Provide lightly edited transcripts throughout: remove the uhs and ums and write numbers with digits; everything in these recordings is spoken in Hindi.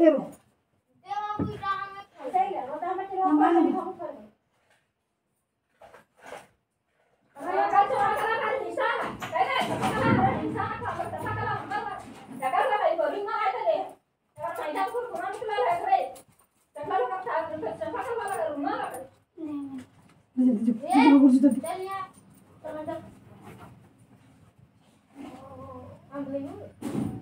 मेरो देवा बुइरा हमें सही है वो तो हमें चलो मान ली हमारा का चोरा करा हिस्सा कहले हिस्सा का तथा कला जगह का भाई बोलिंग ना आए थे अगर फायदा को कोना निकला है रे तकला का था सफा का वाला रूम ना नहीं कुछ तो चलिए टमाटर हम ले लो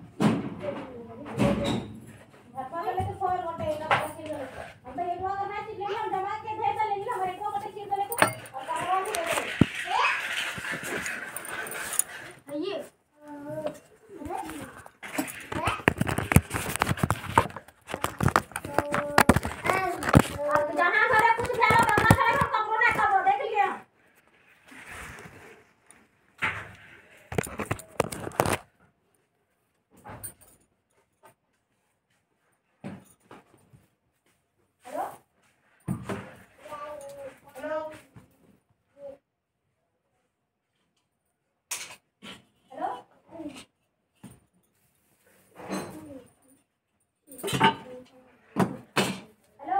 भापा वाले तो फोर घंटे ना पसीन ले हम तो एक बार ना चीज ले हम दबा के भेज लेंगे हमारे को घंटे चीज ले को और कारवा भी ले ये अब जहां सारे कुछ भेलो करना सारे हम कपड़ों ना करो देख लिया हेलो हेलो हेलो हेलो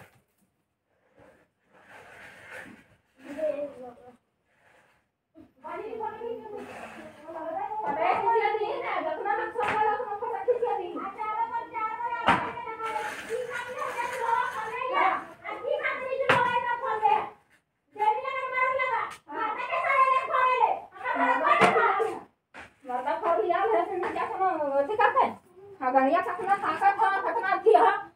पानी पानी अरे किसी नहीं है रखना मत संभालो तुम पता किसी नहीं चारों पर चार को यार के ना की खाने के लो करेगा की खाने के लो ना खोल दे जेली लगा मार लगा माता के सारे ने खोले माता खोल लिया है फिर क्या करना ठीक है हाँ गणिया खतना ताकत खतना थी हाँ